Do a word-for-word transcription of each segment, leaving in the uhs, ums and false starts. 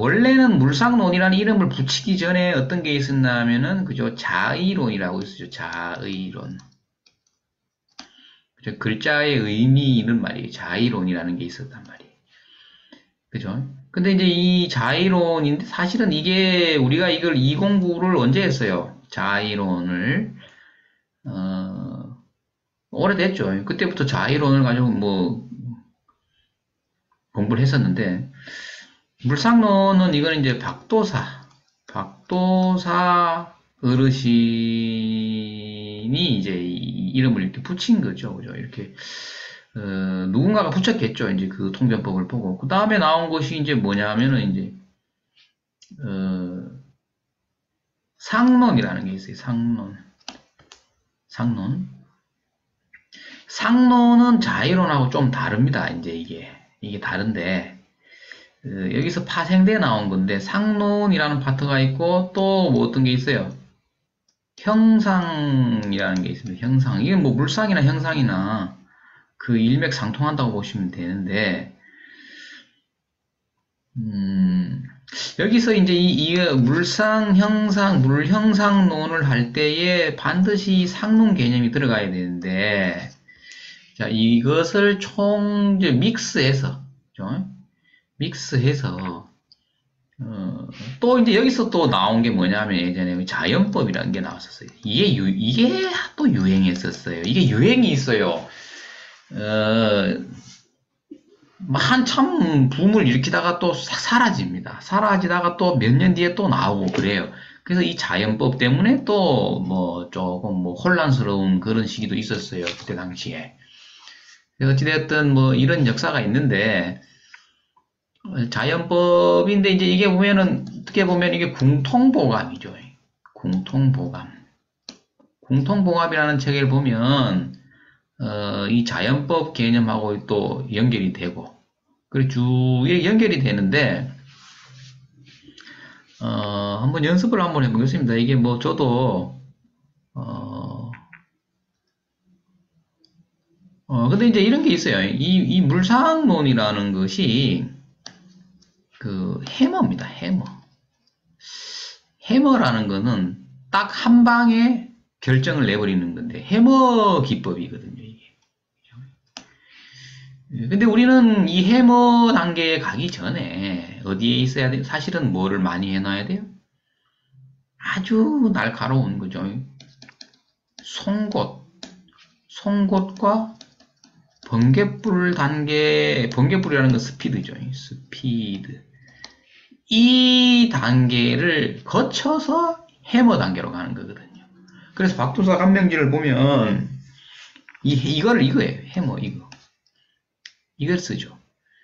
원래는 물상론이라는 이름을 붙이기 전에 어떤 게 있었냐면은, 그죠? 자의론이라고 있었죠. 자의론. 그죠? 글자의 의미는 말이에요. 자의론이라는 게 있었단 말이에요. 그죠? 근데 이제 이 자의론인데, 사실은 이게, 우리가 이걸 이 공부를 언제 했어요? 자의론을, 어, 오래됐죠. 그때부터 자의론을 가지고 뭐, 공부를 했었는데, 물상론은 이거는 이제 박도사, 박도사 어르신이 이제 이 이름을 이렇게 붙인 거죠. 그죠? 이렇게, 어, 누군가가 붙였겠죠. 이제 그 통변법을 보고. 그 다음에 나온 것이 이제 뭐냐면은 이제, 어, 상론이라는 게 있어요. 상론. 상론. 상론은 자의론하고 좀 다릅니다. 이제 이게. 이게 다른데, 어, 여기서 파생돼 나온 건데, 상론이라는 파트가 있고, 또 뭐 어떤 게 있어요? 형상이라는 게 있습니다. 형상. 이게 뭐 물상이나 형상이나 그 일맥상통한다고 보시면 되는데, 음, 여기서 이제 이, 이 물상, 형상, 물형상론을 할 때에 반드시 상론 개념이 들어가야 되는데, 자, 이것을 총 이제 믹스해서, 그죠? 믹스해서, 어, 또 이제 여기서 또 나온 게 뭐냐면 예전에 자연법이라는 게 나왔었어요. 이게 유, 이게 또 유행했었어요. 이게 유행이 있어요. 어, 한참 붐을 일으키다가 또 싹 사라집니다. 사라지다가 또 몇 년 뒤에 또 나오고 그래요. 그래서 이 자연법 때문에 또 뭐 조금 뭐 혼란스러운 그런 시기도 있었어요. 그때 당시에. 어찌됐든 뭐 이런 역사가 있는데, 자연법인데 이제 이게 보면은 어떻게 보면 이게 궁통보감이죠. 궁통보감. 궁통보감이라는 책을 보면 어, 이 자연법 개념하고 또 연결이 되고 그리고 쭉 이렇게 연결이 되는데 어, 한번 연습을 한번 해보겠습니다. 이게 뭐 저도 어, 어 근데 이제 이런 게 있어요. 이, 이 물상론이라는 것이 그 해머입니다. 해머. 해머라는 거는 딱 한 방에 결정을 내버리는 건데 해머 기법이거든요, 이게. 근데 우리는 이 해머 단계에 가기 전에 어디에 있어야 돼요? 사실은 뭐를 많이 해놔야 돼요? 아주 날카로운 거죠. 송곳, 송곳과 번개불 단계, 번개불이라는 건 스피드죠. 스피드. 이 단계를 거쳐서 해머 단계로 가는 거거든요. 그래서 박도사 간명지를 보면 이 이거를 이거예요. 해머 이거. 이걸 쓰죠.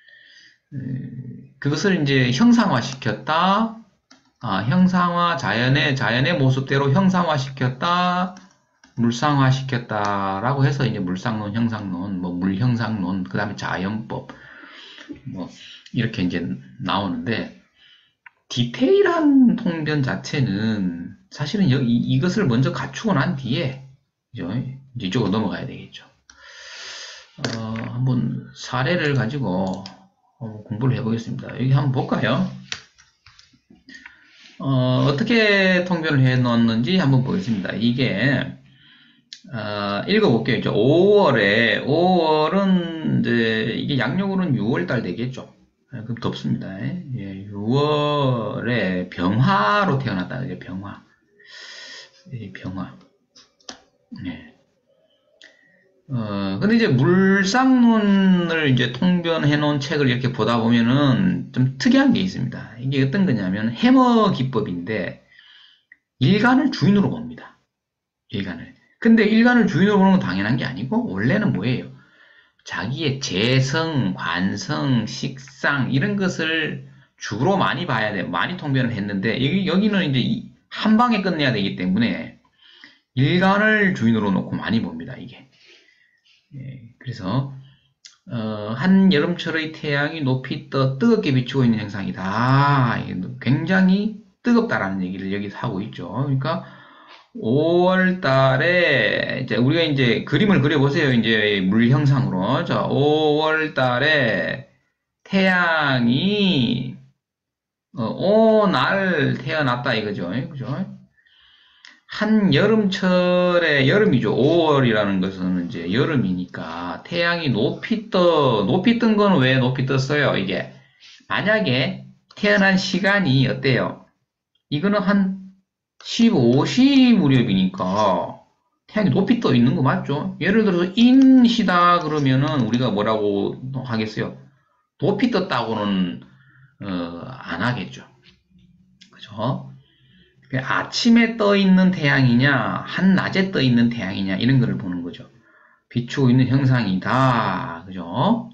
그것을 이제 형상화시켰다. 아, 형상화 자연의 자연의 모습대로 형상화시켰다. 물상화시켰다라고 해서 이제 물상론, 형상론, 뭐 물형상론, 그다음에 자연법 뭐 이렇게 이제 나오는데 디테일한 통변 자체는 사실은 여기 이것을 먼저 갖추고 난 뒤에 그죠? 이제 이쪽으로 넘어가야 되겠죠. 어, 한번 사례를 가지고 어, 공부를 해보겠습니다. 여기 한번 볼까요? 어, 어떻게 통변을 해 놓았는지 한번 보겠습니다. 이게 어, 읽어볼게요. 이제 오월에 오월은 이제 이게 양력으로는 유월 달 되겠죠. 아, 그럼 덥습니다. 예, 유월에 병화로 태어났다. 이제 병화. 예, 병화. 네. 어, 근데 이제 물상론을 이제 통변해 놓은 책을 이렇게 보다 보면은 좀 특이한 게 있습니다. 이게 어떤 거냐면 해머 기법인데 일간을 주인으로 봅니다. 일간을. 근데 일간을 주인으로 보는 건 당연한 게 아니고 원래는 뭐예요? 자기의 재성, 관성, 식상 이런 것을 주로 많이 봐야 돼요. 많이 통변을 했는데 여기, 여기는 이제 한 방에 끝내야 되기 때문에 일간을 주인으로 놓고 많이 봅니다. 이게. 예, 그래서 어, 한 여름철의 태양이 높이 떠 뜨겁게 비추고 있는 현상이다. 굉장히 뜨겁다라는 얘기를 여기서 하고 있죠. 그러니까 오월 달에 이제 우리가 이제 그림을 그려보세요. 이제 물 형상으로. 자, 오월 달에 태양이 어, 오날 태어났다 이거죠. 그죠? 한 여름철에 여름이죠. 오월이라는 것은 이제 여름이니까 태양이 높이 떠 높이 뜬 건 왜 높이 떴어요? 이게 만약에 태어난 시간이 어때요? 이거는 한 십오 시 무렵이니까 태양이 높이 떠 있는 거 맞죠? 예를 들어서 인시다 그러면은 우리가 뭐라고 하겠어요? 높이 떴다고는 어, 안 하겠죠. 그죠? 아침에 떠 있는 태양이냐, 한낮에 떠 있는 태양이냐, 이런 거를 보는 거죠. 비추고 있는 형상이다. 그죠?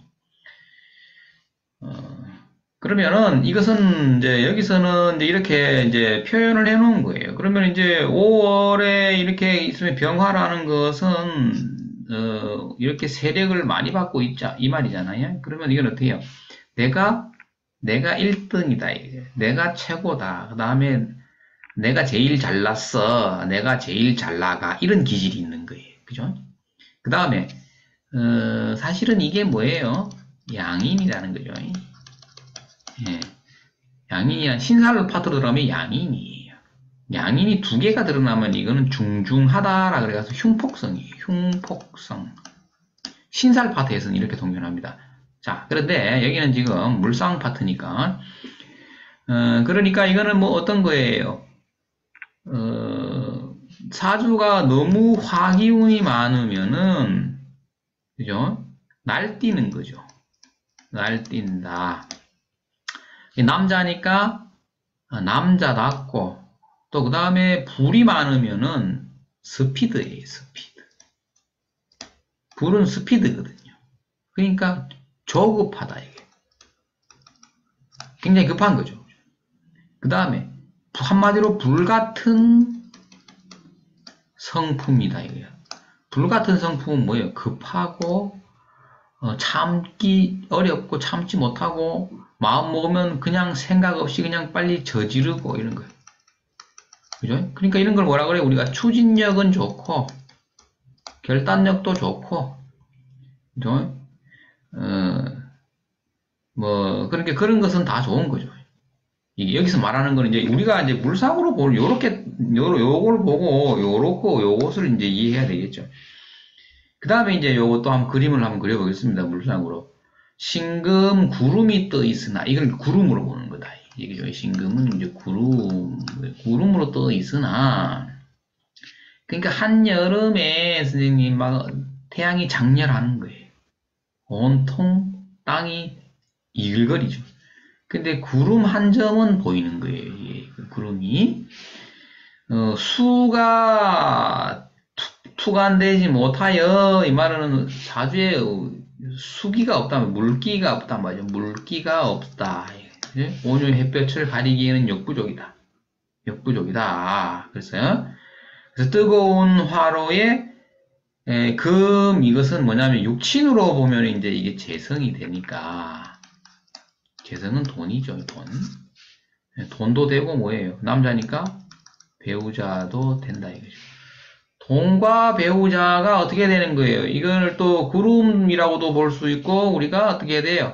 어, 그러면은 이것은 이제 여기서는 이제 이렇게 이제 표현을 해 놓은 거예요. 그러면 이제 오월에 이렇게 있으면 병화라는 것은 어, 이렇게 세력을 많이 받고 있자 이 말이잖아요. 그러면 이건 어떻게 해요? 내가 내가 일 등이다. 내가 최고다. 그 다음에 내가 제일 잘났어. 내가 제일 잘 나가. 이런 기질이 있는 거예요. 그죠? 그 다음에, 어, 사실은 이게 뭐예요? 양인이라는 거죠. 예. 양인이, 신살로 파트로 들어가면 양인이에요. 양인이 두 개가 드러나면 이거는 중중하다라 그래서 흉폭성이에요. 흉폭성. 신살 파트에서는 이렇게 동면합니다. 자, 그런데 여기는 지금 물상 파트니까, 어, 그러니까 이거는 뭐 어떤 거예요? 어, 사주가 너무 화기운이 많으면은, 그죠? 날뛰는 거죠. 날뛴다. 남자니까 남자답고, 또 그 다음에 불이 많으면은 스피드예요, 스피드. 불은 스피드거든요. 그러니까 조급하다, 이게. 굉장히 급한 거죠. 그 다음에 한마디로 불 같은 성품이다, 이거야. 불 같은 성품은 뭐예요? 급하고, 어, 참기 어렵고, 참지 못하고, 마음 먹으면 그냥 생각 없이 그냥 빨리 저지르고, 이런 거예요. 그죠? 그러니까 이런 걸 뭐라 그래? 우리가 추진력은 좋고, 결단력도 좋고, 그죠? 어, 뭐, 그러니까 그런 것은 다 좋은 거죠. 이게 여기서 말하는 거는 이제 우리가 이제 물상으로 볼, 요렇게, 요, 요걸 보고, 요렇고, 요것을 이제 이해해야 되겠죠. 그 다음에 이제 요것도 한번 그림을 한번 그려보겠습니다. 물상으로. 신금 구름이 떠 있으나, 이걸 구름으로 보는 거다. 이게 신금은 이제 구름, 구름으로 떠 있으나, 그러니까 한여름에 선생님 막 태양이 장렬하는 거예요. 온통 땅이 이글거리죠. 근데 구름 한 점은 보이는 거예요. 예, 그 구름이. 어, 수가 투, 투간되지 못하여 이 말은 사주에 수기가 없다면 물기가 없단 말이죠. 물기가 없다. 예? 온유 햇볕을 가리기에는 역부족이다. 역부족이다. 그래서, 그래서 뜨거운 화로에 에, 금 이것은 뭐냐면 육친으로 보면 이제 이게 재성이 되니까 재성은 돈이죠. 돈. 돈도 되고 뭐예요? 남자니까 배우자도 된다 이거죠. 돈과 배우자가 어떻게 되는 거예요? 이걸 또 구름이라고도 볼 수 있고 우리가 어떻게 해야 돼요?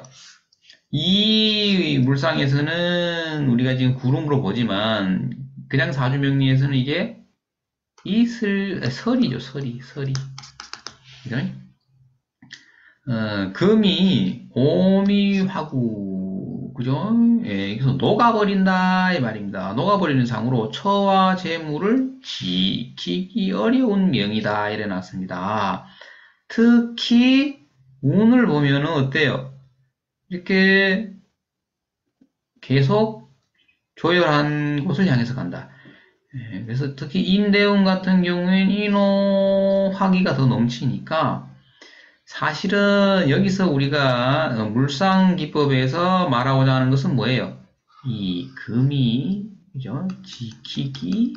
이 물상에서는 우리가 지금 구름으로 보지만 그냥 사주명리에서는 이게 이슬 설이죠. 설이 설이. 그죠? 어, 금이 오미화구 그죠? 예, 그래서 녹아버린다 이 말입니다. 녹아버리는 상으로 처와 재물을 지키기 어려운 명이다 이래 놨습니다. 특히 운을 보면은 어때요? 이렇게 계속 조열한 곳을 향해서 간다. 예, 그래서 특히 인대운 같은 경우에는 인호화기가 더 넘치니까 사실은 여기서 우리가 물상기법에서 말하고자 하는 것은 뭐예요? 이 금이 그죠? 지키기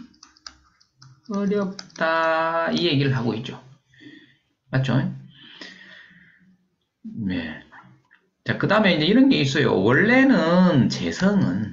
어렵다 이 얘기를 하고 있죠. 맞죠? 네. 자, 그 다음에 이제 이런 게 있어요. 원래는 재성은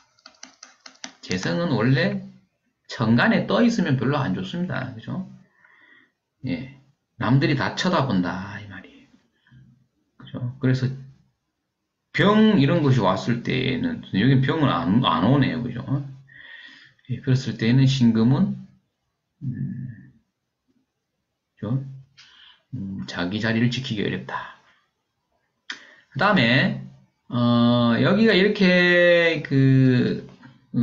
재성은 원래 천간에 떠 있으면 별로 안 좋습니다. 그죠? 예. 남들이 다 쳐다본다 이 말이에요. 그죠? 그래서 병 이런 것이 왔을 때에는 여기 병은 안, 안 오네요, 그죠? 예, 그랬을 때는 신금은 음, 그죠? 음, 자기 자리를 지키기 어렵다. 그 다음에 어, 여기가 이렇게 그 어,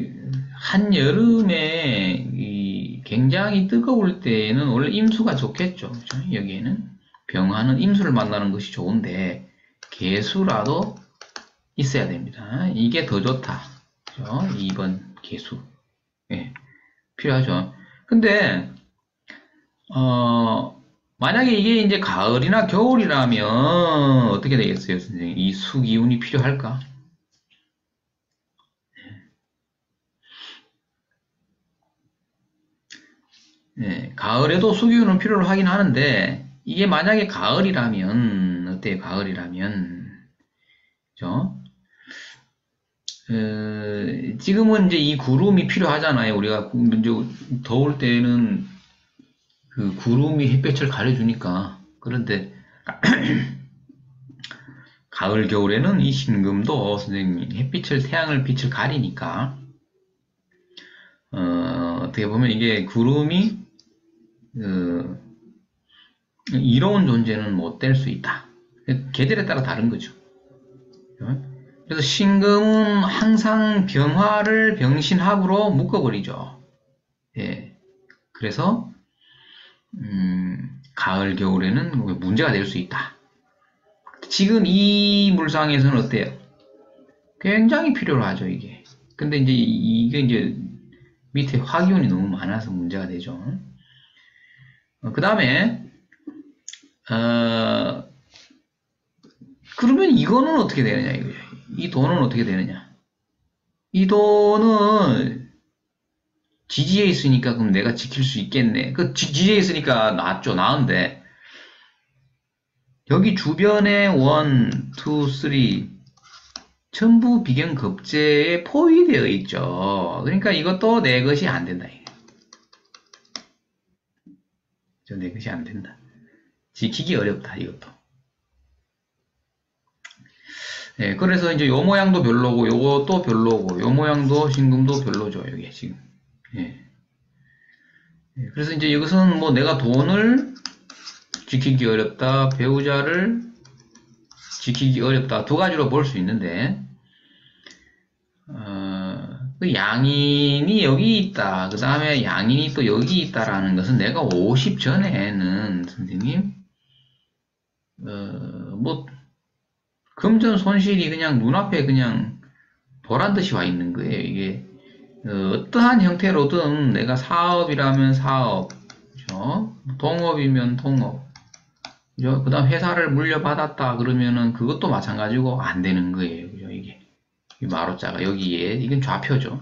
한여름에 이 굉장히 뜨거울 때에는 원래 임수가 좋겠죠. 그죠? 여기에는 병화는 임수를 만나는 것이 좋은데 개수라도 있어야 됩니다. 이게 더 좋다. 그죠? 이 번 개수. 예, 필요하죠. 근데 어, 만약에 이게 이제 가을이나 겨울이라면 어떻게 되겠어요, 선생님? 이 수기운이 필요할까? 예, 가을에도 수기운은 필요로 하긴 하는데 이게 만약에 가을이라면 어때요? 가을이라면 그죠? 어, 지금은 이제 이 구름이 필요하잖아요. 우리가 이제 더울 때는 그 구름이 햇볕을 가려주니까. 그런데 가을 겨울에는 이 신금도 선생님 햇빛을 태양을 빛을 가리니까 어, 어떻게 보면 이게 구름이 어, 이로운 존재는 못 될 수 있다. 계절에 따라 다른 거죠. 그래서 신금은 항상 병화를 병신합으로 묶어버리죠. 예. 그래서 음, 가을 겨울에는 문제가 될 수 있다. 지금 이 물상에서는 어때요? 굉장히 필요로 하죠, 이게. 근데 이제 이게 이제 밑에 화기운이 너무 많아서 문제가 되죠. 어, 그 다음에 어, 그러면 이거는 어떻게 되느냐 이거죠. 이 돈은 어떻게 되느냐. 이 돈은 지지에 있으니까 그럼 내가 지킬 수 있겠네. 그 지지에 있으니까 낫죠. 나은데 여기 주변에 원, 투, 쓰리 전부 비경급제에 포위되어 있죠. 그러니까 이것도 내 것이 안 된다. 내 것이 안 된다. 지키기 어렵다. 이것도. 예, 그래서 이제 요 모양도 별로고 요것도 별로고 요 모양도 신금도 별로죠. 여기 지금. 예. 예, 그래서 이제 이것은 뭐 내가 돈을 지키기 어렵다. 배우자를 지키기 어렵다. 두 가지로 볼 수 있는데 어, 그 양인이 여기 있다. 그 다음에 양인이 또 여기 있다라는 것은 내가 오십 전에는 선생님 어, 뭐 금전 손실이 그냥 눈앞에 그냥 보란 듯이 와 있는 거예요. 이게 어, 떠한 형태로든 내가 사업이라면 사업, 그죠? 동업이면 동업, 그죠? 그 다음 회사를 물려받았다 그러면은 그것도 마찬가지고 안 되는 거예요. 그죠? 이게 이 마로자가 여기에 이건 좌표죠.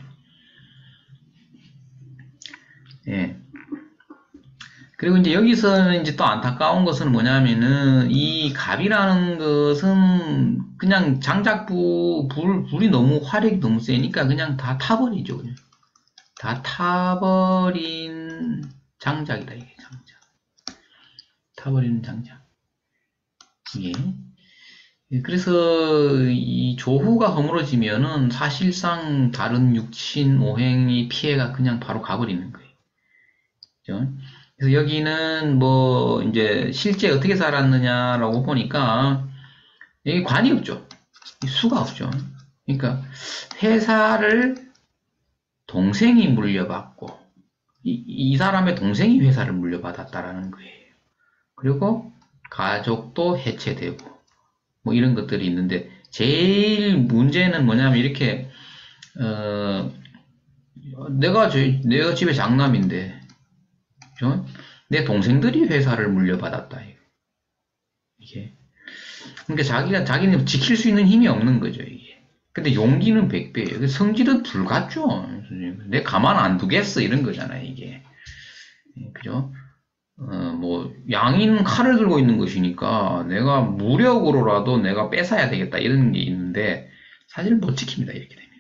예. 그리고 이제 여기서는 이제 또 안타까운 것은 뭐냐면은 이 갑이라는 것은 그냥 장작부 불 불이 너무 화력이 너무 세니까 그냥 다 타버리죠. 그냥. 다 타버린 장작이다 이게 장작. 타버리는 장작. 이게. 예, 그래서 이 조후가 허물어지면은 사실상 다른 육친 오행이 피해가 그냥 바로 가버리는 거예요. 그죠? 그래서 여기는 뭐 이제 실제 어떻게 살았느냐라고 보니까 여기 관이 없죠. 수가 없죠. 그러니까 회사를 동생이 물려받고 이, 이 사람의 동생이 회사를 물려받았다라는 거예요. 그리고 가족도 해체되고 뭐 이런 것들이 있는데 제일 문제는 뭐냐면 이렇게 어, 내가 저, 내가 집에 장남인데 그죠? 내 동생들이 회사를 물려받았다. 이게. 그러니까 자기가, 자기는 지킬 수 있는 힘이 없는 거죠, 이게. 근데 용기는 백 배예요. 성질은 불같죠. 내 가만 안 두겠어. 이런 거잖아요, 이게. 그죠? 어, 뭐, 양인 칼을 들고 있는 것이니까 내가 무력으로라도 내가 뺏어야 되겠다. 이런 게 있는데, 사실 못 지킵니다, 이렇게 되면.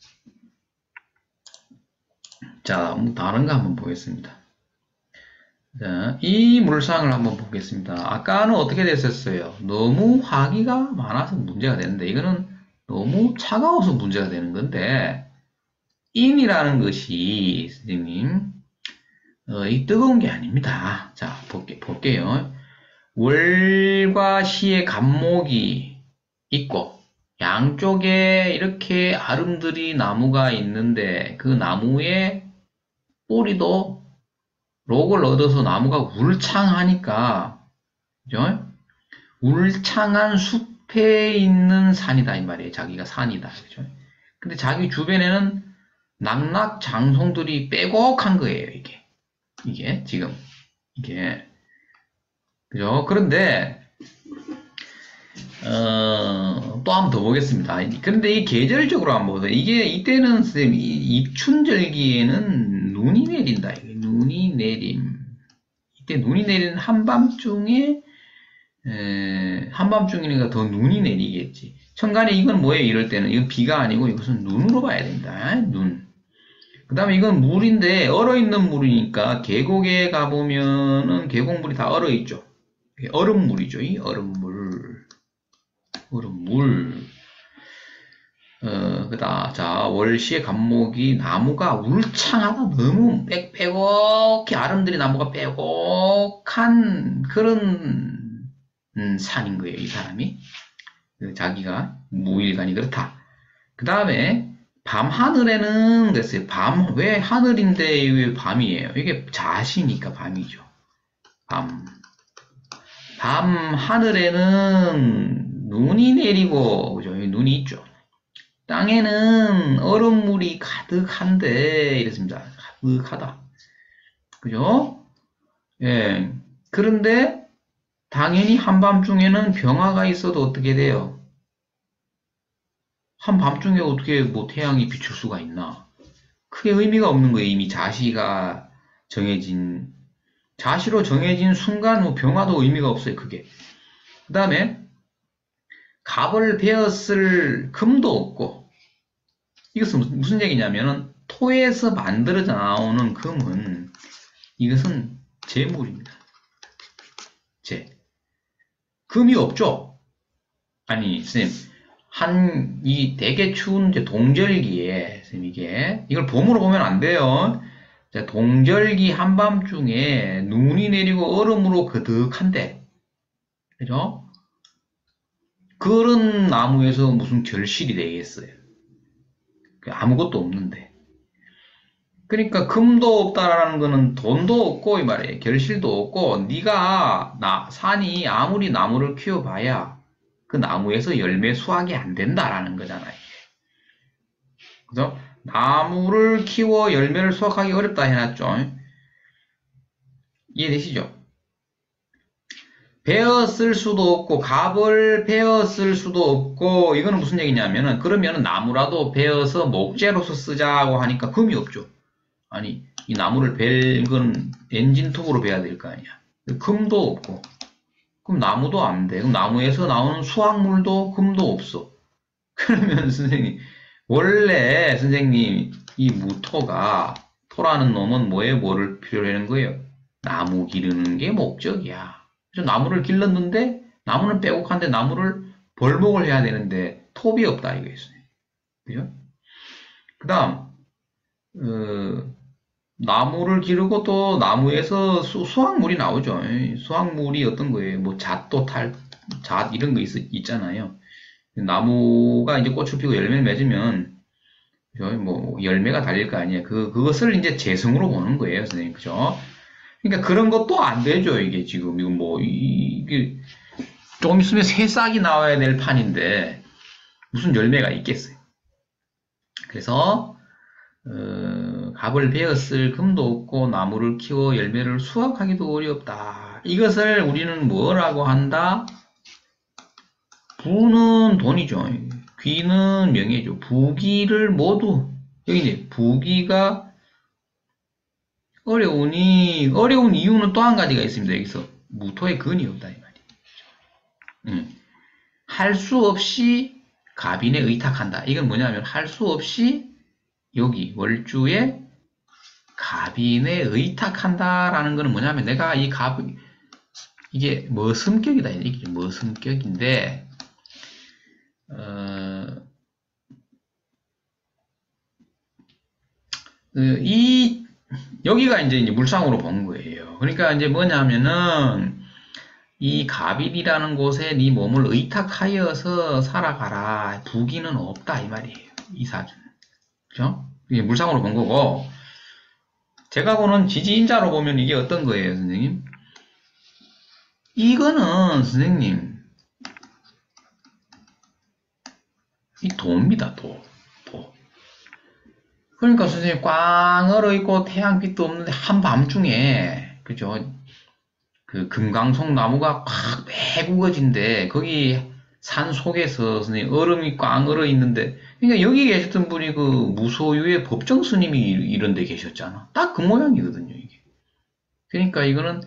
자, 다른 거 한번 보겠습니다. 자, 이 물상을 한번 보겠습니다. 아까는 어떻게 됐었어요? 너무 화기가 많아서 문제가 되는데, 이거는 너무 차가워서 문제가 되는 건데, 인이라는 것이, 선생님, 어, 이 뜨거운 게 아닙니다. 자, 볼게, 볼게요. 월과 시의 간목이 있고, 양쪽에 이렇게 아름드리 나무가 있는데, 그 나무에 뿌리도 록을 얻어서 나무가 울창하니까, 그죠? 울창한 숲에 있는 산이다, 이 말이에요. 자기가 산이다. 그죠? 근데 자기 주변에는 낙낙장송들이 빼곡한 거예요, 이게. 이게, 지금. 이게. 그죠? 그런데, 어, 또 한 번 더 보겠습니다. 그런데 이 계절적으로 한번 보세요. 이게, 이때는, 쌤, 이 입춘절기에는 눈이 내린다. 이게 눈이 내림. 이때 눈이 내리는 한밤중에, 에, 한밤중이니까 더 눈이 내리겠지. 천간에 이건 뭐예요? 이럴 때는. 이건 비가 아니고 이것은 눈으로 봐야 된다. 눈. 그 다음에 이건 물인데, 얼어있는 물이니까 계곡에 가보면은 계곡물이 다 얼어있죠. 얼음물이죠. 이 얼음물. 얼음물. 어, 그다. 자, 월시의 간목이 나무가 울창하다. 너무 빽, 빼곡히 아름드리 나무가 빼곡한 그런 음, 산인 거예요. 이 사람이. 자기가 무일간이 그렇다. 그 다음에 밤 하늘에는 그랬어요. 밤, 왜 하늘인데 왜 밤이에요? 이게 자시니까 밤이죠. 밤. 밤 하늘에는 눈이 내리고, 그죠? 여기 눈이 있죠. 땅에는 얼음물이 가득한데, 이랬습니다. 가득하다. 그죠? 예. 그런데, 당연히 한밤중에는 병화가 있어도 어떻게 돼요? 한밤중에 어떻게 뭐 태양이 비출 수가 있나? 크게 의미가 없는 거예요. 이미 자시가 정해진, 자시로 정해진 순간 뭐 병화도 의미가 없어요. 그게. 그 다음에 갑을 베었을 금도 없고, 이것은 무슨, 무슨 얘기냐면은 토에서 만들어져 나오는 금은 이것은 재물입니다. 재. 금이 없죠? 아니, 선생님. 한, 이 되게 추운 이제 동절기에, 선생님, 이게, 이걸 봄으로 보면 안 돼요. 자, 동절기 한밤중에 눈이 내리고 얼음으로 그득한데, 그죠? 그런 나무에서 무슨 결실이 되겠어요? 아무것도 없는데. 그러니까 금도 없다라는 거는 돈도 없고 이 말이에요. 결실도 없고 네가 나 산이 아무리 나무를 키워봐야 그 나무에서 열매 수확이 안 된다라는 거잖아요. 그죠? 나무를 키워 열매를 수확하기 어렵다 해놨죠. 이해되시죠? 베었을 수도 없고 갑을 베었을 수도 없고 이거는 무슨 얘기냐면은 그러면은 나무라도 베어서 목재로서 쓰자고 하니까 금이 없죠. 아니 이 나무를 벨 건 엔진톱으로 베야 될 거 아니야. 금도 없고 그럼 나무도 안 돼. 그럼 나무에서 나오는 수확물도 금도 없어. 그러면 선생님 원래 선생님 이 무토가 토라는 놈은 뭐에 뭐를 필요로 하는 거예요? 나무 기르는 게 목적이야. 그래서 나무를 길렀는데 나무는 빼곡한데 나무를 벌목을 해야 되는데 톱이 없다 이거였어요. 그죠? 그 다음 어, 나무를 기르고 또 나무에서 수, 수확물이 나오죠. 수확물이 어떤 거예요? 뭐 잣도 탈, 잣 이런 거 있, 있잖아요. 나무가 이제 꽃을 피고 열매를 맺으면 뭐 열매가 달릴 거 아니에요. 그 그것을 이제 재성으로 보는 거예요, 선생님. 그죠? 그러니까 그런 것도 안 되죠. 이게 지금 이거 뭐 이게 조금 있으면 새 싹이 나와야 될 판인데 무슨 열매가 있겠어요. 그래서 어, 갑을 베었을 금도 없고 나무를 키워 열매를 수확하기도 어렵다. 이것을 우리는 뭐라고 한다? 부는 돈이죠. 귀는 명예죠. 부귀를 모두 여기 이제 부귀가 어려우니 어려운 이유는 또 한 가지가 있습니다. 여기서 무토의 근이 없다 이 말이에요. 음. 할 수 없이 갑인에 의탁한다. 이건 뭐냐면 할 수 없이 여기 월주에 갑인에 의탁한다라는 거는 뭐냐면 내가 이 갑, 이게 머슴격이다. 이게 머슴격인데, 어, 그 이, 여기가 이제 물상으로 본 거예요. 그러니까 이제 뭐냐면은, 이 갑인이라는 곳에 네 몸을 의탁하여서 살아가라. 부기는 없다. 이 말이에요. 이 사주는. 그죠? 이게 물상으로 본 거고, 제가 보는 지지인자로 보면 이게 어떤 거예요, 선생님? 이거는, 선생님, 이 도입니다, 도. 도. 그러니까 선생님, 꽝 얼어있고 태양빛도 없는데 한밤중에, 그죠? 그 금강송 나무가 꽉 매국어진데, 거기 산 속에서 선생님, 얼음이 꽝 얼어 있는데, 그러니까 여기 계셨던 분이 그 무소유의 법정 스님이 이런 데 계셨잖아. 딱 그 모양이거든요, 이게. 그러니까 이거는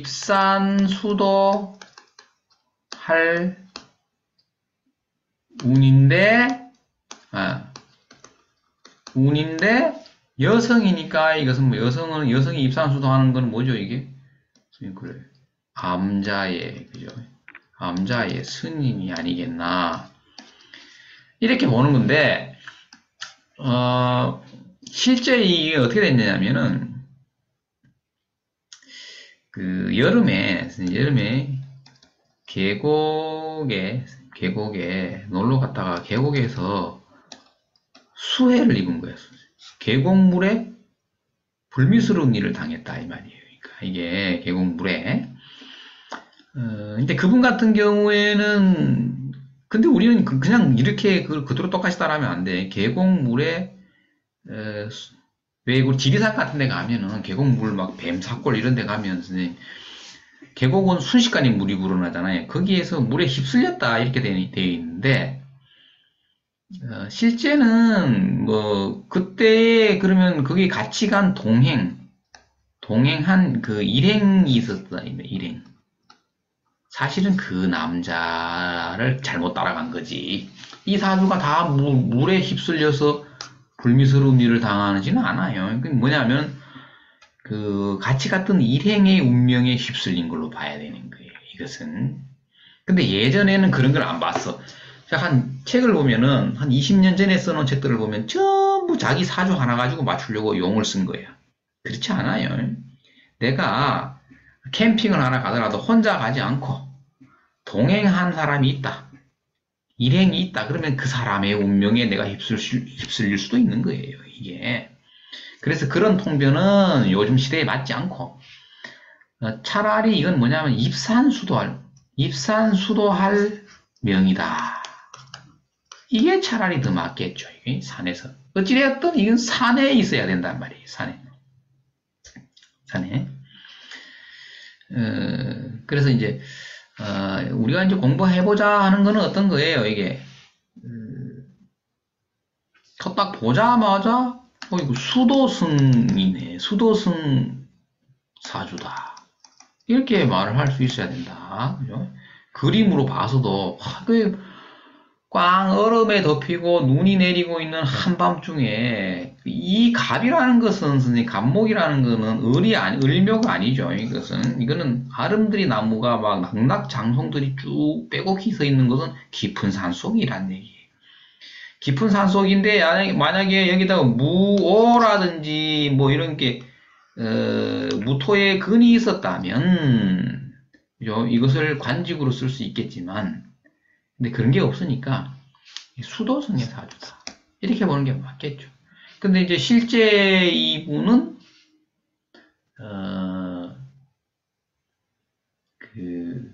입산수도 할 운인데, 아, 운인데, 여성이니까 이것은 뭐 여성은, 여성이 입산수도 하는 건 뭐죠, 이게? 그래. 암자의, 그죠? 암자의 스님이 아니겠나. 이렇게 보는 건데, 어, 실제 이게 어떻게 됐냐면은, 그, 여름에, 여름에, 계곡에, 계곡에 놀러 갔다가 계곡에서 수해를 입은 거예요. 계곡물에 불미스러운 일을 당했다 이 말이에요. 그러니까 이게 계곡물에. 어, 근데 그분 같은 경우에는 근데 우리는 그- 그냥 이렇게 그, 그대로 똑같이 따라하면 안 돼. 계곡물에 에, 수- 왜 우리 지리산 같은 데 가면은 계곡물 막 뱀사골 이런 데 가면 선생님 계곡은 순식간에 물이 우러나잖아요. 거기에서 물에 휩쓸렸다 이렇게 되어 있는데 어, 실제는 뭐 그때 그러면 거기 같이 간 동행 동행한 그 일행이 있었다 일행. 사실은 그 남자를 잘못 따라간 거지. 이 사주가 다 물, 물에 휩쓸려서 불미스러운 일을 당하지는 않아요. 그 뭐냐면 그 같이 갔던 일행의 운명에 휩쓸린 걸로 봐야 되는 거예요. 이것은. 근데 예전에는 그런 걸 안 봤어. 한 책을 보면은 한 이십 년 전에 써놓은 책들을 보면 전부 자기 사주 하나 가지고 맞추려고 용을 쓴 거예요. 그렇지 않아요. 내가 캠핑을 하나 가더라도 혼자 가지 않고 동행한 사람이 있다. 일행이 있다. 그러면 그 사람의 운명에 내가 휩쓸, 휩쓸릴 수도 있는 거예요. 이게. 그래서 그런 통변은 요즘 시대에 맞지 않고 어, 차라리 이건 뭐냐면 입산수도할 입산수도할 명이다. 이게 차라리 더 맞겠죠. 이게 산에서. 어찌되었든 이건 산에 있어야 된단 말이에요. 산에. 산에. 어, 그래서 이제 어, 우리가 이제 공부해보자 하는 거는 어떤 거예요, 이게. 어, 딱 보자마자, 어, 이거 수도승이네. 수도승 사주다. 이렇게 말을 할 수 있어야 된다. 그죠? 그림으로 봐서도, 와, 그, 꽝 얼음에 덮이고 눈이 내리고 있는 한밤중에 이 갑이라는 것은 선생님 갑목이라는 것은 을이 아니 을묘가 아니죠. 이것은 이거는 아름드리 나무가 막 낙낙장송들이 쭉 빼곡히 서 있는 것은 깊은 산속이란 얘기예요. 깊은 산속인데 만약에, 만약에 여기다가 무오라든지 뭐 이런 게 어, 무토의 근이 있었다면 그죠? 이것을 관직으로 쓸 수 있겠지만 근데 그런 게 없으니까 수도성의 사주다. 이렇게 보는 게 맞겠죠. 근데 이제 실제 이분은 어, 그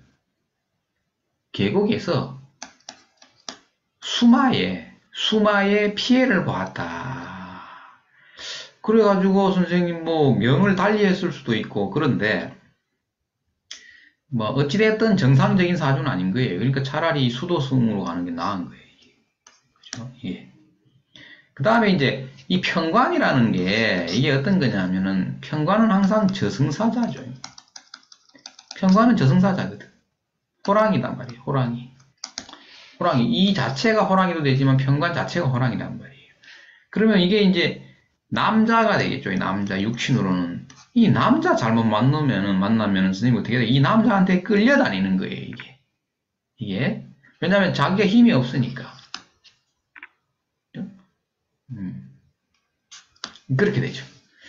계곡에서 수마에 수마에 피해를 보았다. 그래가지고 선생님 뭐 명을 달리했을 수도 있고 그런데 뭐 어찌됐든 정상적인 사주는 아닌 거예요. 그러니까 차라리 수도승으로 가는 게 나은 거예요. 그죠? 예. 그 다음에 이제 이 편관이라는 게 이게 어떤 거냐면은 편관은 항상 저승사자죠. 편관은 저승사자거든. 호랑이단 말이에요. 호랑이. 호랑이. 이 자체가 호랑이도 되지만 편관 자체가 호랑이란 말이에요. 그러면 이게 이제 남자가 되겠죠. 이 남자, 육신으로는. 이 남자 잘못 만나면은, 만나면은 선생님 어떻게 돼? 이 남자한테 끌려다니는 거예요, 이게. 이게. 왜냐면 자기가 힘이 없으니까. 음, 그렇게 되죠.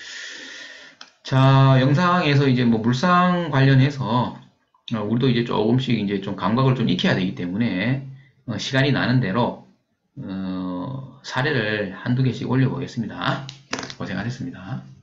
자, 영상에서 이제 뭐 물상 관련해서 어, 우리도 이제 조금씩 이제 좀 감각을 좀 익혀야 되기 때문에 어, 시간이 나는 대로 어, 사례를 한두 개씩 올려보겠습니다. 고생하셨습니다.